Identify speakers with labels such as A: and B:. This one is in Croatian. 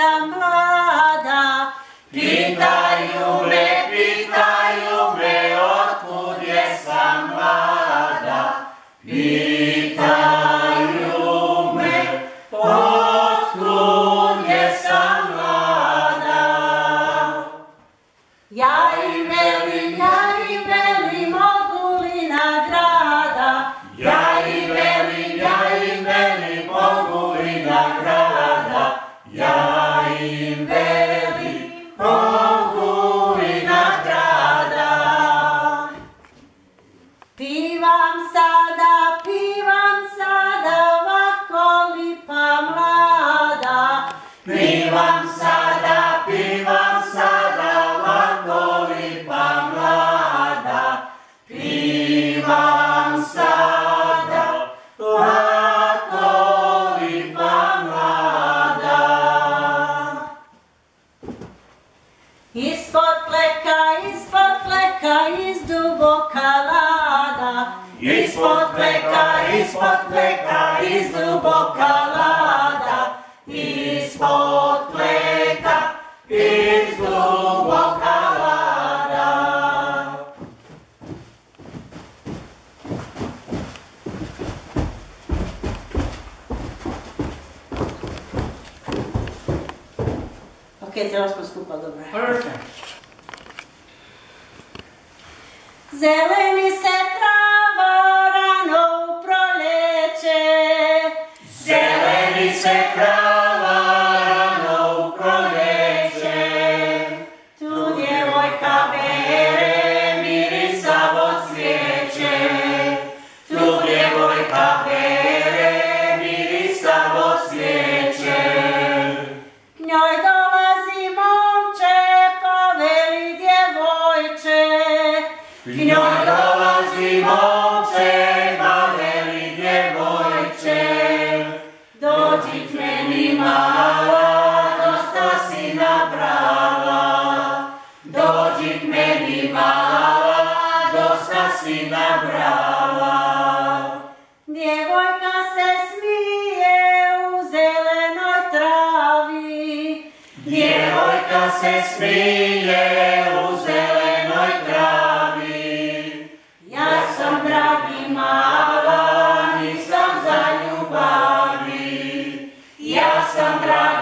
A: sam mlada. Pitaju me, otkud jesam mlada. Pitaju me, otkud jesam mlada. Ja im velim, mogu li na grada. Ja im velim, mogu li na grada. Ja im velim, mogu li na grada. Pivam sada, ovako lipa mlada. Pivam sada, ovako lipa mlada. Pivam sada, ovako lipa mlada. Ispod kleka, iz duboka lada. Ispod kleka, iz duboka lada. Ispod kleka, iz duboka lada. Okej, teraz smo skupa, dobro. Zeleni se trava rano u proljeće. Zeleni se trava rano u proljeće. Tu djevojka bere mirisavo cvijeće. Tu djevojka bere mirisavo cvijeće. K njoj dolazi momče pa veli djevojče. K njoj dolazi momče, pa veli djevojče. Dođi k meni mala, dosta si nabrala. Dođi k meni mala, dosta si nabrala. Djevojka se smije u zelenoj travi. Djevojka se smije u zelenoj travi. Ja sam, dragi, mala, nisam za ljubavi. Ja sam, dragi,